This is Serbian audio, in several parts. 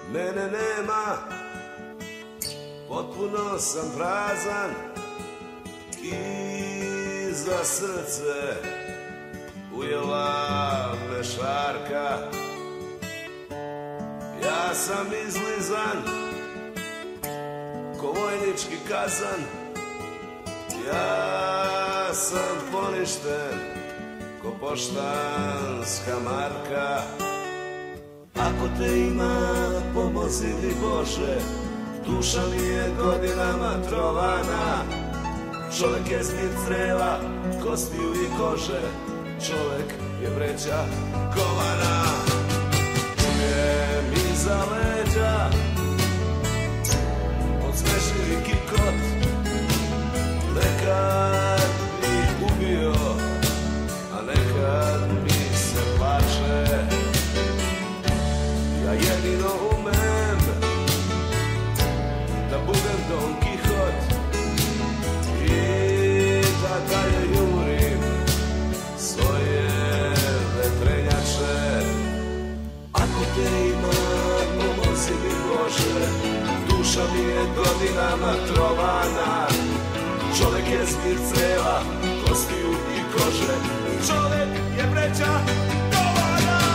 Mene nema, potpuno sam prazan i za srce ujela me šarka. Ja sam izlizan ko vojnički kazan, ja sam poništen ko poštanska marka. Ako te ima, pomozi mi Bože, duša mi je godinama trovana. Čovek je zbir creva, kostiju i kože, čovek je vreća kovana. Čujem iza leđa odsmešljivi kikot, nekad mi ubio, a nekad mi se plače. Ja jedino umem da budem Don Kihot i da dalje jurim svoje vetrenjače. Ako te ima, pomozi mi Bože, duša mi je godinama trovana. Čovek je zbir creva, kostiju i kože, čovek je vreća kovana.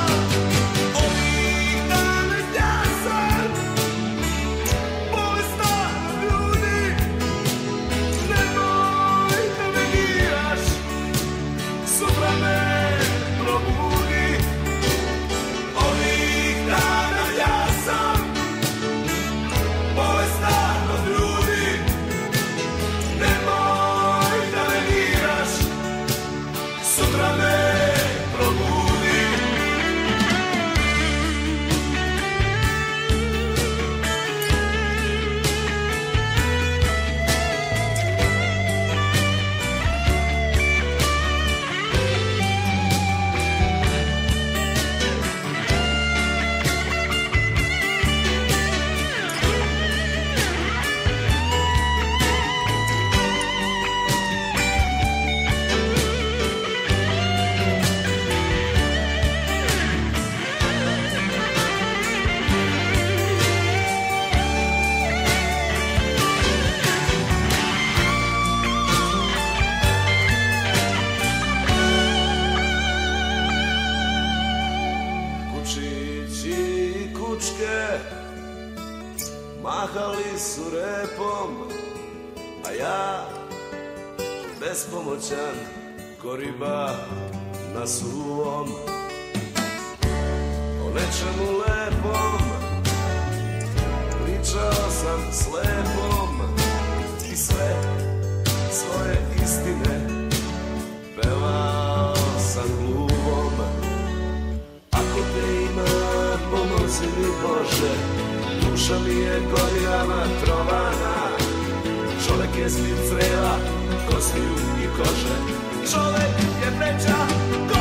Mahali su repom, a ja bespomoćan ko riba na suvom. O nečemu lepom pričao sam s lepom i sve svoje istine pevao sam gluvom. Ako te ima, pomozi mi Bože, duša mi je godinama trovana. Čovek je zbir creva, kostiju i kože, čovek je vreća kovana.